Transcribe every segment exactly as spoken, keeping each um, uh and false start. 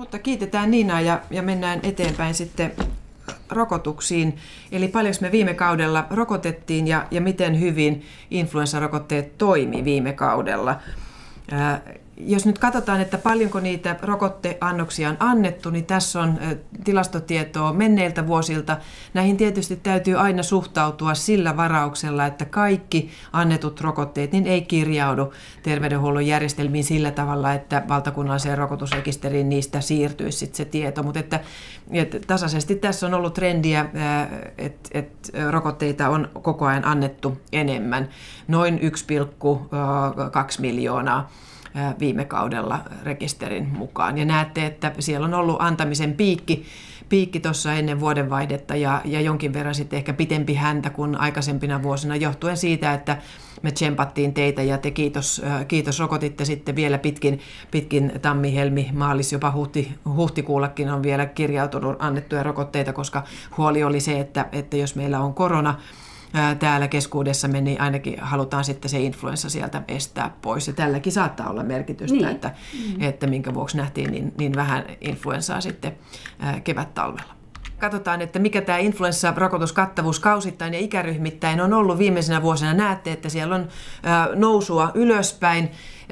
Mutta kiitetään Niinaa ja, ja mennään eteenpäin sitten rokotuksiin. Eli paljonko me viime kaudella rokotettiin ja, ja miten hyvin influenssarokotteet toimi viime kaudella. Ää, jos nyt katsotaan, että paljonko niitä rokotteannoksia on annettu, niin tässä on tilastotietoa menneiltä vuosilta. Näihin tietysti täytyy aina suhtautua sillä varauksella, että kaikki annetut rokotteet niin ei kirjaudu terveydenhuollon järjestelmiin sillä tavalla, että valtakunnalliseen rokotusrekisteriin niistä siirtyisi sit se tieto. Mutta että, että tasaisesti tässä on ollut trendiä, että, että rokotteita on koko ajan annettu enemmän, noin yksi pilkku kaksi miljoonaa. Viime kaudella rekisterin mukaan. Ja näette, että siellä on ollut antamisen piikki, piikki tuossa ennen vuodenvaihdetta ja, ja jonkin verran sitten ehkä pitempi häntä kuin aikaisempina vuosina, johtuen siitä, että me tsempattiin teitä ja te kiitos, kiitos rokotitte sitten vielä pitkin, pitkin tammi, helmi, maalis, jopa huhti, huhtikuullakin on vielä kirjautunut annettuja rokotteita, koska huoli oli se, että, että jos meillä on korona täällä keskuudessamme, niin ainakin halutaan sitten se influenssa sieltä estää pois. Ja tälläkin saattaa olla merkitystä, niin. että, mm. että minkä vuoksi nähtiin niin, niin vähän influenssaa sitten kevät-talvella. Katsotaan, että mikä tämä influenssarokotuskattavuus kausittain ja ikäryhmittäin on ollut viimeisenä vuosina. Näette, että siellä on nousua ylöspäin.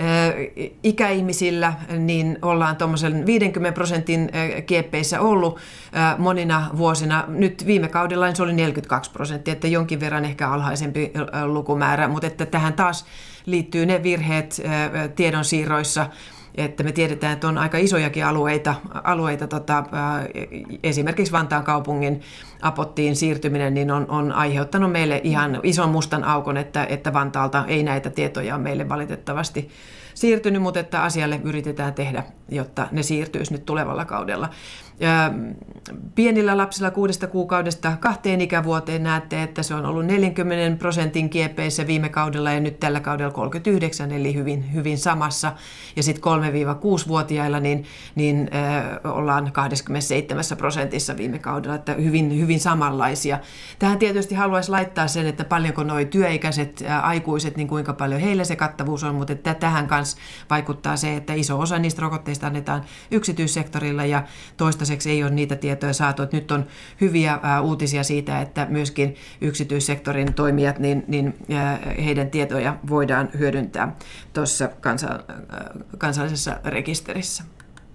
Ikäihmisillä niin ollaan tuommoisen viidenkymmenen prosentin kieppeissä ollut monina vuosina. Nyt viime kaudella se oli neljäkymmentäkaksi prosenttia, että jonkin verran ehkä alhaisempi lukumäärä, mutta että tähän taas liittyy ne virheet tiedonsiirroissa, että me tiedetään, että on aika isojakin alueita, alueita tota, esimerkiksi Vantaan kaupungin apottiin siirtyminen niin on, on aiheuttanut meille ihan ison mustan aukon, että, että Vantaalta ei näitä tietoja ole meille valitettavasti siirtynyt, mutta että asialle yritetään tehdä, jotta ne siirtyisi nyt tulevalla kaudella. Ja pienillä lapsilla kuudesta kuukaudesta kahteen ikävuoteen näette, että se on ollut neljänkymmenen prosentin kieppeissä viime kaudella ja nyt tällä kaudella kolmekymmentäyhdeksän, eli hyvin, hyvin samassa. Ja sitten kolme-kuusi-vuotiailla niin, niin äh, ollaan kaksikymmentäseitsemän prosentissa viime kaudella, että hyvin, hyvin samanlaisia. Tähän tietysti haluaisi laittaa sen, että paljonko nuo työikäiset äh, aikuiset, niin kuinka paljon heillä se kattavuus on, mutta että tähän kanssa vaikuttaa se, että iso osa niistä rokotteista annetaan yksityissektorilla ja toistaiseksi ei ole niitä tietoja saatu. Että nyt on hyviä ää, uutisia siitä, että myöskin yksityissektorin toimijat, niin, niin ää, heidän tietoja voidaan hyödyntää tuossa kansa, ää, kansallisessa rekisterissä.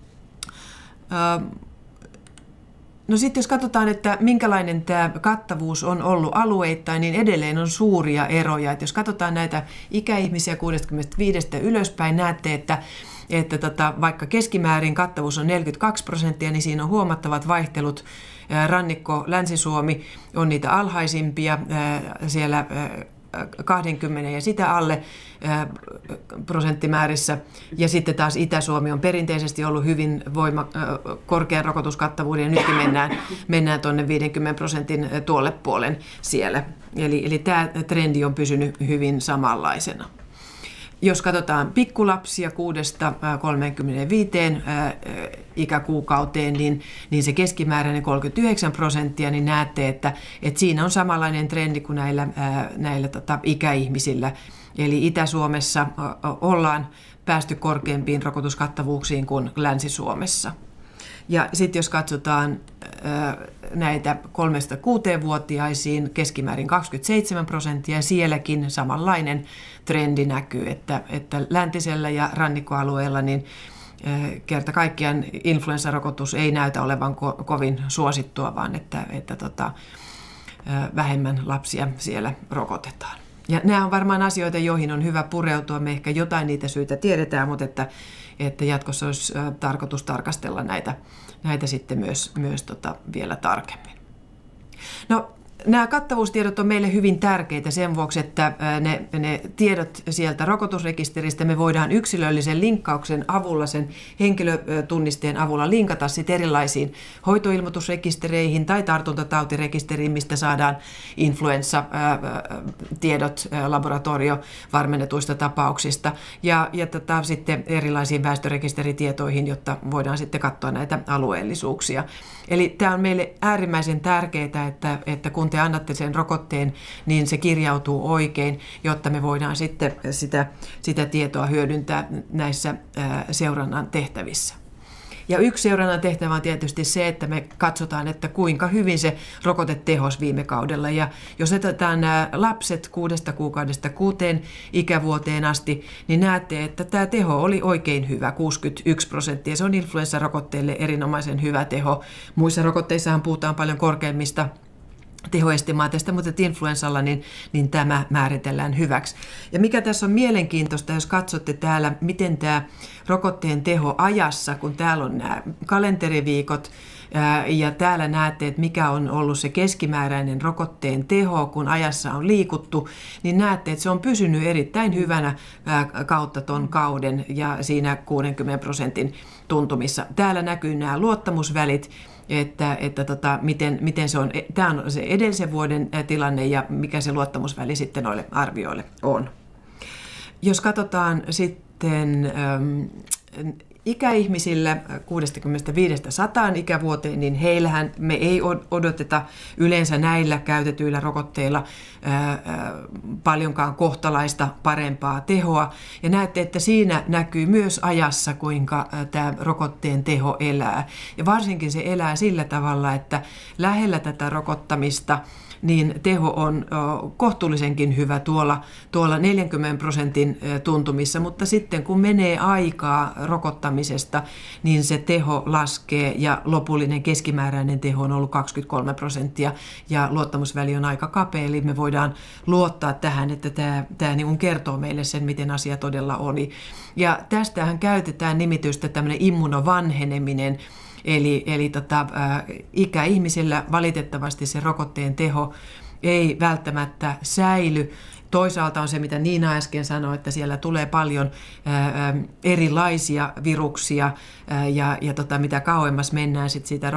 Ää, No sitten jos katsotaan, että minkälainen tämä kattavuus on ollut alueittain, niin edelleen on suuria eroja. Et jos katsotaan näitä ikäihmisiä kuudestakymmenestäviidestä ylöspäin, näette, että, että tota, vaikka keskimäärin kattavuus on neljäkymmentäkaksi prosenttia, niin siinä on huomattavat vaihtelut. Rannikko, Länsi-Suomi on niitä alhaisimpia siellä kaksikymmentä ja sitä alle prosenttimäärissä. Ja sitten taas Itä-Suomi on perinteisesti ollut hyvin voima, korkean rokotuskattavuuden ja nytkin mennään, mennään tuonne viidenkymmenen prosentin tuolle puolen siellä. Eli, eli tämä trendi on pysynyt hyvin samanlaisena. Jos katsotaan pikkulapsia kuudesta kolmeenkymmeneenviiteen ikäkuukauteen, niin, niin se keskimääräinen kolmekymmentäyhdeksän prosenttia, niin näette, että, että siinä on samanlainen trendi kuin näillä, näillä tota, ikäihmisillä. Eli Itä-Suomessa ollaan päästy korkeampiin rokotuskattavuuksiin kuin Länsi-Suomessa. Ja sitten jos katsotaan näitä kolmesta kuuteenvuotiaisiin, keskimäärin kaksikymmentäseitsemän prosenttia, sielläkin samanlainen trendi näkyy, että, että läntisellä ja rannikkoalueella niin kerta kaikkiaan influenssarokotus ei näytä olevan ko- kovin suosittua, vaan että, että tota, vähemmän lapsia siellä rokotetaan. Ja nämä on varmaan asioita, joihin on hyvä pureutua. Me ehkä jotain niitä syitä tiedetään, mutta että, että jatkossa olisi tarkoitus tarkastella näitä, näitä sitten myös, myös tota vielä tarkemmin. No, nämä kattavuustiedot on meille hyvin tärkeitä sen vuoksi, että ne, ne tiedot sieltä rokotusrekisteristä me voidaan yksilöllisen linkkauksen avulla, sen henkilötunnisteen avulla linkata sit erilaisiin hoitoilmoitusrekistereihin tai tartuntatautirekisteriin, mistä saadaan influenssatiedot laboratoriovarmennetuista tapauksista ja, ja tätä sitten erilaisiin väestörekisteritietoihin, jotta voidaan sitten katsoa näitä alueellisuuksia. Eli tämä on meille äärimmäisen tärkeää, että, että kun te annatte sen rokotteen, niin se kirjautuu oikein, jotta me voidaan sitten sitä, sitä tietoa hyödyntää näissä seurannan tehtävissä. Ja yksi seurannan tehtävä on tietysti se, että me katsotaan, että kuinka hyvin se rokote tehosi viime kaudella. Ja jos otetaan nämä lapset kuudesta kuukaudesta kuuteen ikävuoteen asti, niin näette, että tämä teho oli oikein hyvä, kuusikymmentäyksi prosenttia. Se on influenssarokotteille erinomaisen hyvä teho. Muissa rokotteissahan puhutaan paljon korkeimmista tehoestimaateista, mutta influenssalla niin, niin tämä määritellään hyväksi. Ja mikä tässä on mielenkiintoista, jos katsotte täällä, miten tämä rokotteen teho ajassa, kun täällä on nämä kalenteriviikot, ja täällä näette, että mikä on ollut se keskimääräinen rokotteen teho, kun ajassa on liikuttu, niin näette, että se on pysynyt erittäin hyvänä kautta ton kauden ja siinä kuudenkymmenen prosentin tuntumissa. Täällä näkyy nämä luottamusvälit, että, että tota, miten, miten se on, tämä on se edellisen vuoden tilanne ja mikä se luottamusväli sitten noille arvioille on. Jos katsotaan sitten ähm, ikäihmisillä kuudestakymmenestäviidestä sataan ikävuoteen, niin heillähän me ei odoteta yleensä näillä käytetyillä rokotteilla ää, ää, paljonkaan kohtalaista parempaa tehoa. Ja näette, että siinä näkyy myös ajassa, kuinka tämä rokotteen teho elää. Ja varsinkin se elää sillä tavalla, että lähellä tätä rokottamista niin teho on kohtuullisenkin hyvä tuolla, tuolla neljänkymmenen prosentin tuntumissa, mutta sitten kun menee aikaa rokottamisesta, niin se teho laskee ja lopullinen keskimääräinen teho on ollut kaksikymmentäkolme prosenttia ja luottamusväli on aika kapea, eli me voidaan luottaa tähän, että tämä, tämä niin kertoo meille sen, miten asia todella oli. Ja tästähän käytetään nimitystä tämmöinen immunovanheneminen. Eli, eli tota, ä, ikäihmisillä valitettavasti se rokotteen teho ei välttämättä säily. Toisaalta on se, mitä Niina äsken sanoi, että siellä tulee paljon ä, ä, erilaisia viruksia ä, ja, ja tota, mitä kauemmas mennään sit siitä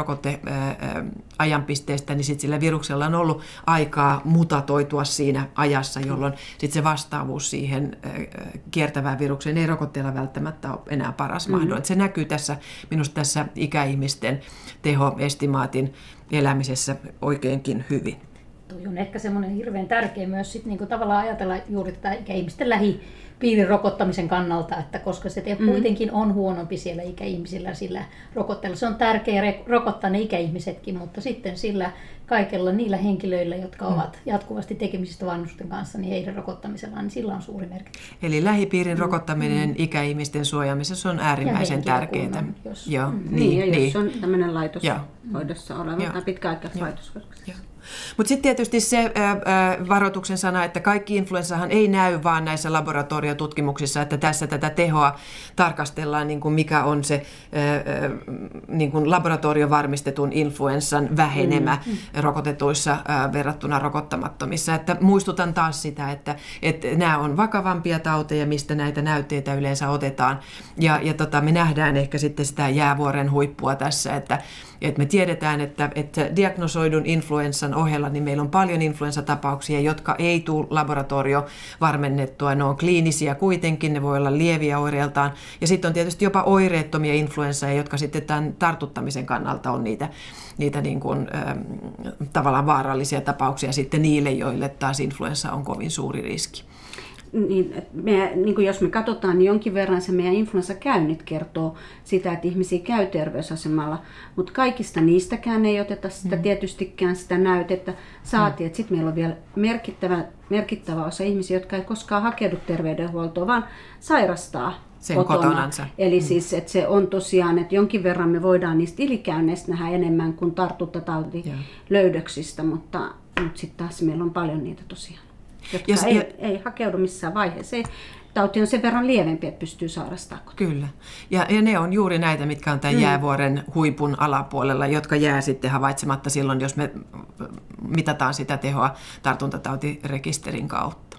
rokoteajanpisteestä, niin sit sillä viruksella on ollut aikaa mutatoitua siinä ajassa, jolloin sit se vastaavuus siihen ä, kiertävään virukseen ei rokotteella välttämättä ole enää paras mm-hmm. mahdollinen. Se näkyy tässä, minusta tässä ikäihmisten tehoestimaatin elämisessä oikeinkin hyvin. Tuo on ehkä semmoinen hirveän tärkeä myös sit niinku tavallaan ajatella juuri tätä ikäihmisten lähipiirin rokottamisen kannalta, että koska se teho mm. kuitenkin on huonompi siellä ikäihmisillä sillä rokotteella. Se on tärkeää rokottaa ne ikäihmisetkin, mutta sitten sillä kaikella niillä henkilöillä, jotka mm. ovat jatkuvasti tekemisissä vanhusten kanssa, niin heidän rokottamisellaan, niin sillä on suuri merkitys. Eli lähipiirin mm. rokottaminen mm. ikäihmisten suojaamisessa on äärimmäisen tärkeää. Jos, Joo, mm. niin, niin, ja niin. Jos on tämmöinen laitoshoidossa oleva tai pitkäaikaislaitoshoidossa. Mutta sitten tietysti se ää, varoituksen sana, että kaikki influenssahan ei näy vaan näissä laboratoriotutkimuksissa, että tässä tätä tehoa tarkastellaan, niin kuin mikä on se ää, niin kuin laboratoriovarmistetun influenssan vähenemä mm, mm. rokotetuissa ää, verrattuna rokottamattomissa. Että muistutan taas sitä, että, että nämä on vakavampia tauteja, mistä näitä näytteitä yleensä otetaan. Ja, ja tota, me nähdään ehkä sitten sitä jäävuoren huippua tässä, että Et me tiedetään, että, että diagnosoidun influenssan ohella niin meillä on paljon influenssatapauksia, jotka ei tule laboratoriovarmennettua. Ne on kliinisiä kuitenkin, ne voi olla lieviä oireiltaan. Ja sitten on tietysti jopa oireettomia influensseja, jotka sitten tämän tartuttamisen kannalta on niitä, niitä niin kuin, ähm, tavallaan vaarallisia tapauksia sitten niille, joille taas influenssa on kovin suuri riski. Niin, me, niin kuin jos me katsotaan, niin jonkin verran se meidän influenssakäynnit kertoo sitä, että ihmisiä käy terveysasemalla, mutta kaikista niistäkään ei oteta sitä mm. tietystikään sitä näytettä. Saatiin, mm. että sitten meillä on vielä merkittävä, merkittävä osa ihmisiä, jotka ei koskaan hakeudu terveydenhuoltoon, vaan sairastaa sen kotona. kotonansa. Eli mm. siis, että se on tosiaan, että jonkin verran me voidaan niistä ylikäynneistä nähdä enemmän kuin tartuntatautilöydöksistä, mutta, mutta sitten taas meillä on paljon niitä tosiaan, jotka ja, ei, ja, ei hakeudu missään vaiheessa. Ei, tauti on sen verran lievempi, että pystyy sairastamaan. Kyllä. Ja, ja ne on juuri näitä, mitkä on tämän mm. jäävuoren huipun alapuolella, jotka jää sitten havaitsematta silloin, jos me mitataan sitä tehoa tartuntatautirekisterin kautta.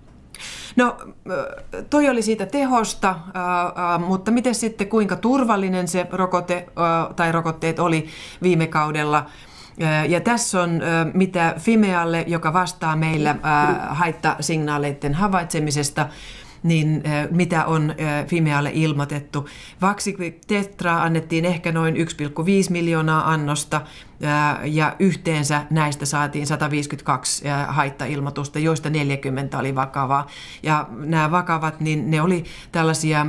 No, toi oli siitä tehosta, mutta miten sitten kuinka turvallinen se rokote tai rokotteet oli viime kaudella? Ja tässä on mitä Fimealle, joka vastaa meillä haittasignaaleiden havaitsemisesta, niin mitä on Fimealle ilmoitettu. Vaxicrypt Tetra annettiin ehkä noin yksi pilkku viisi miljoonaa annosta ja yhteensä näistä saatiin sata viisikymmentäkaksi haittailmoitusta, joista neljäkymmentä oli vakavaa. Ja nämä vakavat, niin ne oli tällaisia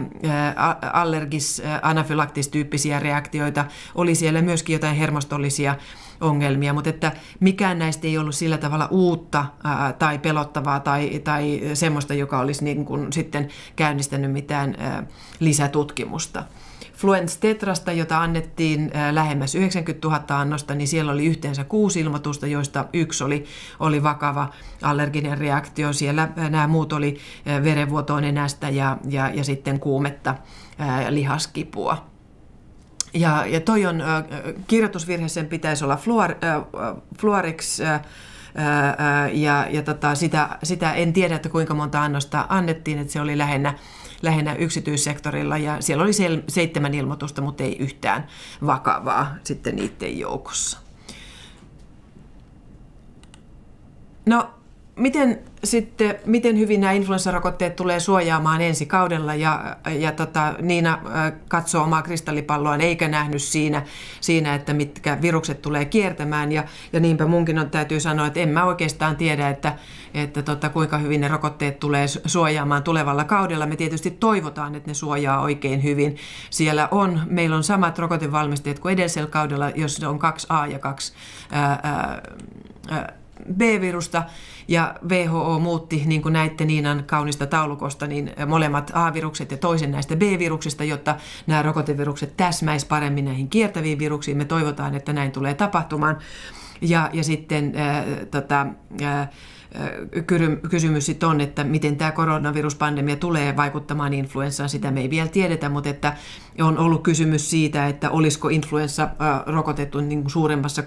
allergis-anafylaktistyyppisiä reaktioita, oli siellä myöskin jotain hermostollisia ongelmia, mutta että mikään näistä ei ollut sillä tavalla uutta ää, tai pelottavaa tai, tai semmoista, joka olisi niin kuin sitten käynnistänyt mitään ää, lisätutkimusta. Fluence Tetrasta, jota annettiin ää, lähemmäs yhdeksänkymmentätuhatta annosta, niin siellä oli yhteensä kuusi ilmoitusta, joista yksi oli, oli vakava allerginen reaktio. Siellä ää, nämä muut oli ää, verenvuotoa nenästä ja, ja, ja sitten kuumetta, ää, lihaskipua. Ja, ja toi on äh, kirjoitusvirhe, sen pitäisi olla fluor, äh, fluorix äh, äh, ja, ja tota, sitä, sitä en tiedä, että kuinka monta annosta annettiin, että se oli lähinnä, lähinnä yksityissektorilla ja siellä oli sel, seitsemän ilmoitusta, mutta ei yhtään vakavaa sitten niiden joukossa. No, miten sitten, miten hyvin nämä influenssarokotteet tulee suojaamaan ensi kaudella ja, ja tota, Niina katsoo omaa kristallipalloaan eikä nähnyt siinä, siinä, että mitkä virukset tulee kiertämään ja, ja niinpä munkin on, täytyy sanoa, että en mä oikeastaan tiedä, että, että tota, kuinka hyvin ne rokotteet tulee suojaamaan tulevalla kaudella. Me tietysti toivotaan, että ne suojaa oikein hyvin. Siellä on, meillä on samat rokotevalmisteet kuin edellisellä kaudella, jos on kaksi A ja kaksi ää, ää, B-virusta, ja W H O muutti, niin kuin näitte Niinan kaunista taulukosta, niin molemmat A-virukset ja toisen näistä B-viruksista, jotta nämä rokotevirukset täsmäis paremmin näihin kiertäviin viruksiin. Me toivotaan, että näin tulee tapahtumaan. Ja, ja sitten ää, tota, ää, kysymys sitten on, että miten tämä koronaviruspandemia tulee vaikuttamaan influenssaan, sitä me ei vielä tiedetä, mutta että on ollut kysymys siitä, että olisiko influenssa rokotettu niin kuin suuremmassa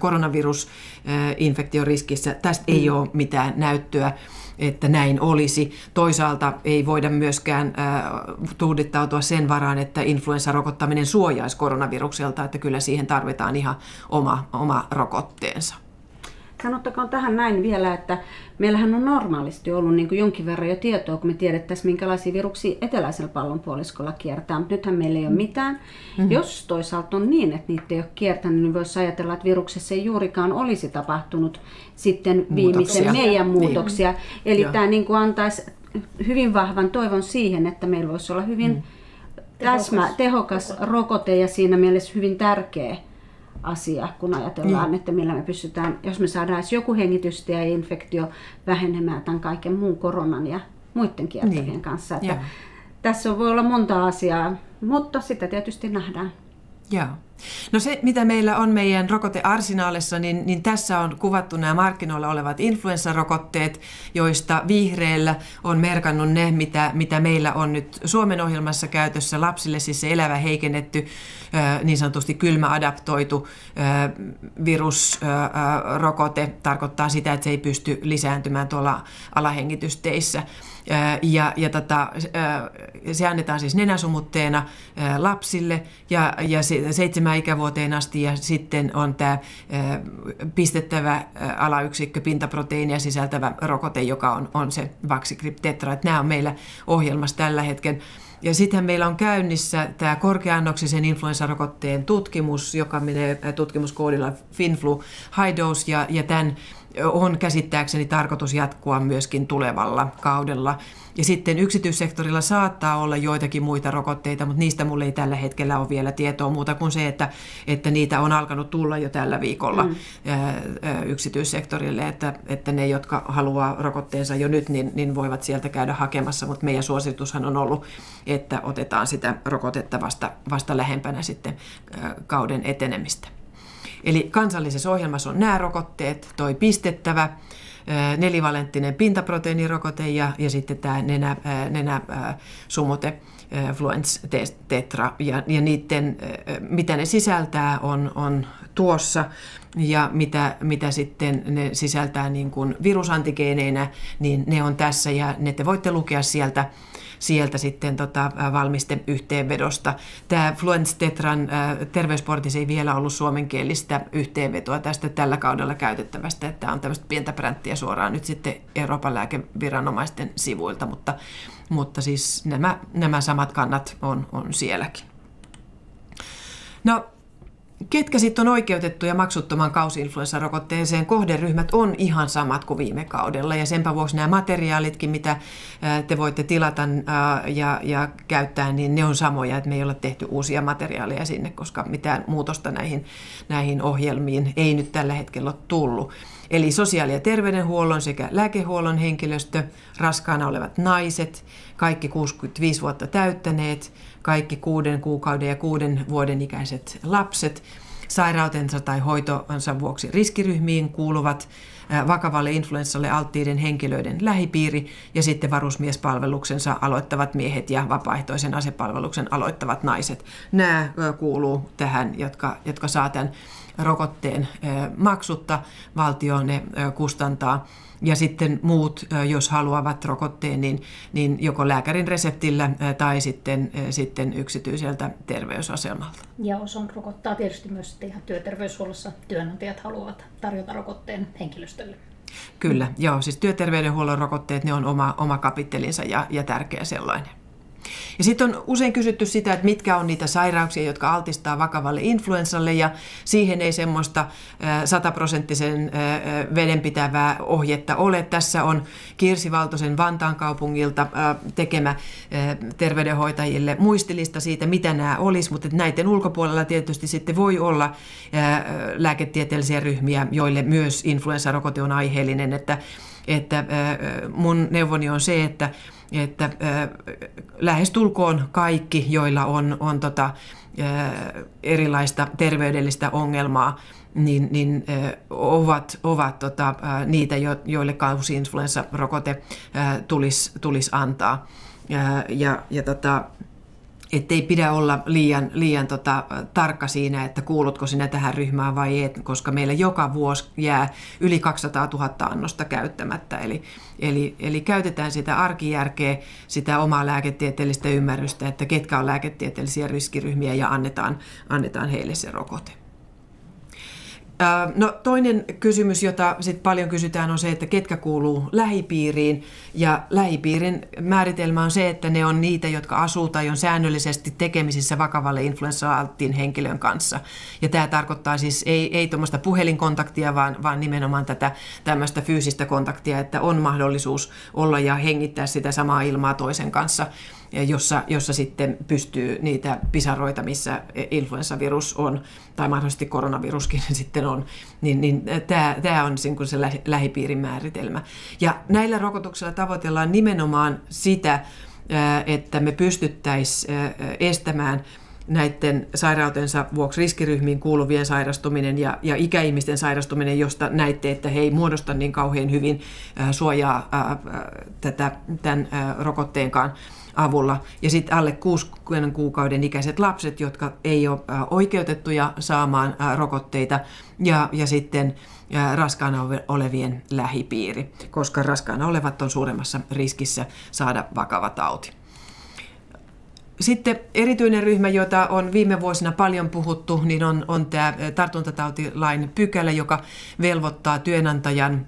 koronavirusinfektioriskissä. Tästä ei ole mitään näyttöä, että näin olisi. Toisaalta ei voida myöskään tuudittautua sen varaan, että influenssarokottaminen suojaisi koronavirukselta, että kyllä siihen tarvitaan ihan oma, oma rokotteensa. Sanottakoon tähän näin vielä, että meillähän on normaalisti ollut niin kuin jonkin verran jo tietoa, kun me tiedettäisiin, minkälaisia viruksia eteläisellä pallonpuoliskolla kiertää, mutta nythän meillä ei ole mitään. Mm-hmm. Jos toisaalta on niin, että niitä ei ole kiertänyt, niin voisi ajatella, että viruksessa ei juurikaan olisi tapahtunut sitten viimeisen muutoksia. meidän muutoksia. Niin. Eli Joo. tämä niin kuin antaisi hyvin vahvan toivon siihen, että meillä voisi olla hyvin mm. täsmä, tehokas, tehokas rokote ja siinä mielessä hyvin tärkeä asia, kun ajatellaan, mm. että millä me pystytään, jos me saadaan joku hengitystie ja infektio vähenemään tämän kaiken muun koronan ja muiden kiertävien niin. kanssa. Että tässä voi olla monta asiaa, mutta sitä tietysti nähdään. Joo. No se, mitä meillä on meidän rokotearsenaalissa, niin, niin tässä on kuvattu nämä markkinoilla olevat influenssarokotteet, joista vihreällä on merkannut ne, mitä, mitä meillä on nyt Suomen ohjelmassa käytössä lapsille, siis se elävä heikennetty, niin sanotusti kylmäadaptoitu virusrokote, tarkoittaa sitä, että se ei pysty lisääntymään tuolla alahengitysteissä. Ja, ja tota, se annetaan siis nenäsumutteena lapsille ja, ja seitsemän ikävuoteen asti ja sitten on tämä pistettävä alayksikkö pintaproteiinia sisältävä rokote, joka on, on se Vaxicrypt Tetra. Nämä on meillä ohjelmassa tällä hetkellä. Ja sitten meillä on käynnissä tämä korkea-annoksisen influenssarokotteen tutkimus, joka menee tutkimuskoodilla FinFlu High Dose ja, ja tämän on käsittääkseni tarkoitus jatkua myöskin tulevalla kaudella. Ja sitten yksityissektorilla saattaa olla joitakin muita rokotteita, mutta niistä mulla ei tällä hetkellä ole vielä tietoa muuta kuin se, että, että niitä on alkanut tulla jo tällä viikolla mm. yksityissektorille, että, että ne, jotka haluaa rokotteensa jo nyt, niin, niin voivat sieltä käydä hakemassa, mutta meidän suositushan on ollut, että otetaan sitä rokotetta vasta, vasta lähempänä sitten kauden etenemistä. Eli kansallisessa ohjelmassa on nämä rokotteet, toi pistettävä, nelivalenttinen pintaproteiinirokote ja, ja sitten tämä nenä, nenäsumutte Fluence Tetra. Ja, ja niiden, mitä ne sisältää, on, on tuossa ja mitä, mitä sitten ne sisältää niin kuin virusantigeeneinä, niin ne on tässä ja ne te voitte lukea sieltä, sieltä sitten tota, valmisteyhteenvedosta. Tämä Fluence Tetran terveysportissa ei vielä ollut suomenkielistä yhteenvetoa tästä tällä kaudella käytettävästä, että tämä on tämmöistä pientä bränttiä suoraan nyt sitten Euroopan lääkeviranomaisten sivuilta, mutta, mutta siis nämä, nämä samat kannat on, on sielläkin. No, ketkä sitten on oikeutettuja maksuttoman kausi-influenssarokotteeseen? Kohderyhmät on ihan samat kuin viime kaudella ja senpä vuoksi nämä materiaalitkin, mitä te voitte tilata ja, ja käyttää, niin ne on samoja, että me ei ole tehty uusia materiaaleja sinne, koska mitään muutosta näihin, näihin ohjelmiin ei nyt tällä hetkellä ole tullut. Eli sosiaali- ja terveydenhuollon sekä lääkehuollon henkilöstö, raskaana olevat naiset, kaikki kuusikymmentäviisi vuotta täyttäneet, kaikki kuuden kuukauden ja kuuden vuoden ikäiset lapset, sairautensa tai hoitonsa vuoksi riskiryhmiin kuuluvat, vakavalle influenssalle alttiiden henkilöiden lähipiiri ja sitten varusmiespalveluksensa aloittavat miehet ja vapaaehtoisen asepalveluksen aloittavat naiset. Nämä kuuluu tähän, jotka, jotka saa tämän rokotteen maksutta, valtio ne kustantaa. Ja sitten muut, jos haluavat rokotteen, niin, niin joko lääkärin reseptillä tai sitten, sitten yksityiseltä terveysasemalta. Ja osan rokottaa tietysti myös ihan työterveyshuollossa työnantajat haluavat tarjota rokotteen henkilöstölle. Kyllä, joo, siis työterveydenhuollon rokotteet, ne on oma, oma kapittelinsa ja, ja tärkeä sellainen. Ja sitten on usein kysytty sitä, että mitkä on niitä sairauksia, jotka altistaa vakavalle influenssalle, ja siihen ei semmoista sataprosenttisen vedenpitävää ohjetta ole. Tässä on Kirsi Valtosen Vantaan kaupungilta tekemä terveydenhoitajille muistilista siitä, mitä nämä olisi, mutta näiden ulkopuolella tietysti sitten voi olla lääketieteellisiä ryhmiä, joille myös influenssarokote on aiheellinen, että, että mun neuvoni on se, että että äh, lähestulkoon kaikki, joilla on, on tota, äh, erilaista terveydellistä ongelmaa, niin, niin äh, ovat, ovat tota, äh, niitä, jo, joille kausi-influenssarokote äh, tulisi tulis antaa. Äh, ja, ja tota, ettei pidä olla liian, liian tota, tarkka siinä, että kuulutko sinä tähän ryhmään vai ei, koska meillä joka vuosi jää yli kaksisataatuhatta annosta käyttämättä. Eli, eli, eli käytetään sitä arkijärkeä, sitä omaa lääketieteellistä ymmärrystä, että ketkä on lääketieteellisiä riskiryhmiä ja annetaan, annetaan heille se rokote. No, toinen kysymys, jota sit paljon kysytään, on se, että ketkä kuuluu lähipiiriin. Ja lähipiirin määritelmä on se, että ne on niitä, jotka asuu tai on säännöllisesti tekemisissä vakavalle influenssa-alttiin henkilön kanssa. Ja tämä tarkoittaa siis ei, ei tuommoista puhelinkontaktia, vaan, vaan nimenomaan tätä tämmöistä fyysistä kontaktia, että on mahdollisuus olla ja hengittää sitä samaa ilmaa toisen kanssa, jossa, jossa sitten pystyy niitä pisaroita, missä influenssavirus on, tai mahdollisesti koronaviruskin sitten on, niin, niin tämä, tämä on se lähipiirin määritelmä. Ja näillä rokotuksilla tavoitellaan nimenomaan sitä, että me pystyttäisiin estämään näiden sairautensa vuoksi riskiryhmiin kuuluvien sairastuminen ja, ja ikäihmisten sairastuminen, josta näitte, että he ei muodosta niin kauhean hyvin suojaa ää, tätä, tämän ää, rokotteenkaan avulla. Ja sitten alle kuuden kuukauden ikäiset lapset, jotka ei ole oikeutettuja saamaan rokotteita, ja, ja sitten raskaana olevien lähipiiri, koska raskaana olevat on suuremmassa riskissä saada vakava tauti. Sitten erityinen ryhmä, jota on viime vuosina paljon puhuttu, niin on, on tämä tartuntatautilain pykälä, joka velvoittaa työnantajan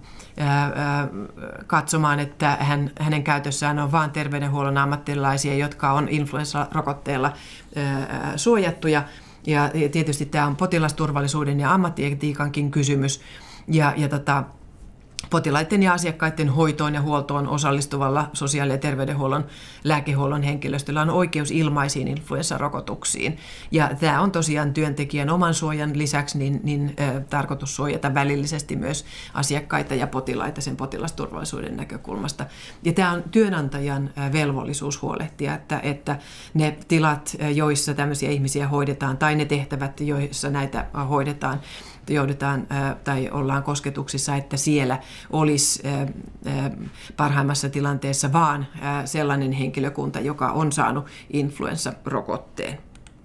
katsomaan, että hän, hänen käytössään on vain terveydenhuollon ammattilaisia, jotka on influenssarokotteella suojattuja. Ja tietysti tämä on potilasturvallisuuden ja ammattietiikankin kysymys. Ja, ja tota, potilaiden ja asiakkaiden hoitoon ja huoltoon osallistuvalla sosiaali- ja terveydenhuollon lääkehuollon henkilöstöllä on oikeus ilmaisiin influenssarokotuksiin. Ja tämä on tosiaan työntekijän oman suojan lisäksi niin, niin, ä, tarkoitus suojata välillisesti myös asiakkaita ja potilaita sen potilasturvallisuuden näkökulmasta. Ja tämä on työnantajan ä, velvollisuus huolehtia, että, että ne tilat, joissa tämmöisiä ihmisiä hoidetaan, tai ne tehtävät, joissa näitä hoidetaan, joudutaan tai ollaan kosketuksissa, että siellä olisi parhaimmassa tilanteessa vaan sellainen henkilökunta, joka on saanut influenssarokotteen.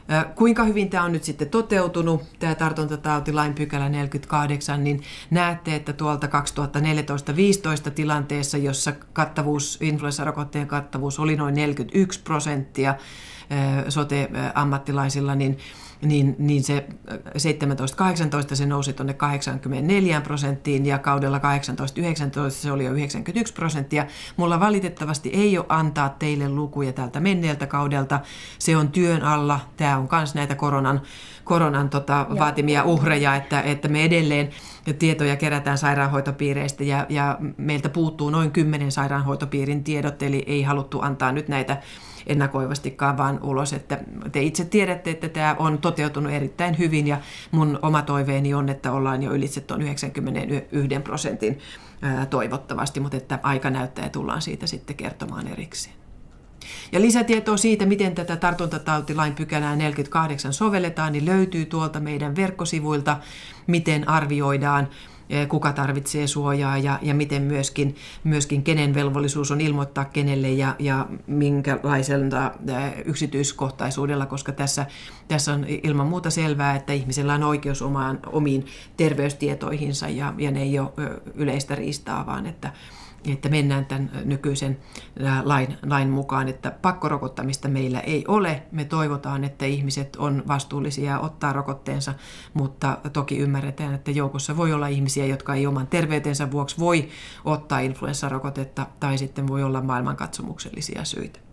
Kuinka hyvin tämä on nyt sitten toteutunut, tämä tartuntatautilain pykälä neljäkymmentäkahdeksan, niin näette, että tuolta kaksituhattaneljätoista viisitoista tilanteessa, jossa kattavuus, influenssarokotteen kattavuus oli noin neljäkymmentäyksi prosenttia sote-ammattilaisilla, niin Niin, niin se seitsemäntoista kahdeksantoista se nousi tuonne kahdeksankymmentäneljä prosenttiin ja kaudella kahdeksantoista yhdeksäntoista se oli jo yhdeksänkymmentäyksi prosenttia. Mulla valitettavasti ei ole antaa teille lukuja tältä menneeltä kaudelta. Se on työn alla. Tämä on myös näitä koronan, koronan tota, vaatimia uhreja, että, että me edelleen tietoja kerätään sairaanhoitopiireistä ja, ja meiltä puuttuu noin kymmenen sairaanhoitopiirin tiedot, eli ei haluttu antaa nyt näitä ennakoivastikaan vaan ulos, että te itse tiedätte, että tämä on toteutunut erittäin hyvin ja mun oma toiveeni on, että ollaan jo ylitse tuon yhdeksänkymmentäyksi prosentin toivottavasti, mutta että aika näyttää ja tullaan siitä sitten kertomaan erikseen. Ja lisätietoa siitä, miten tätä tartuntatautilain pykälää neljäkymmentäkahdeksan sovelletaan, niin löytyy tuolta meidän verkkosivuilta, miten arvioidaan, kuka tarvitsee suojaa ja, ja miten myöskin, myöskin kenen velvollisuus on ilmoittaa kenelle ja, ja minkälaisella yksityiskohtaisuudella, koska tässä, tässä on ilman muuta selvää, että ihmisellä on oikeus omaan, omiin terveystietoihinsa ja, ja ne ei ole yleistä riistaa, vaan että että mennään tämän nykyisen lain, lain mukaan, että pakkorokottamista meillä ei ole. Me toivotaan, että ihmiset on vastuullisia ja ottaa rokotteensa, mutta toki ymmärretään, että joukossa voi olla ihmisiä, jotka ei oman terveytensä vuoksi voi ottaa influenssarokotetta tai sitten voi olla maailmankatsomuksellisia syitä.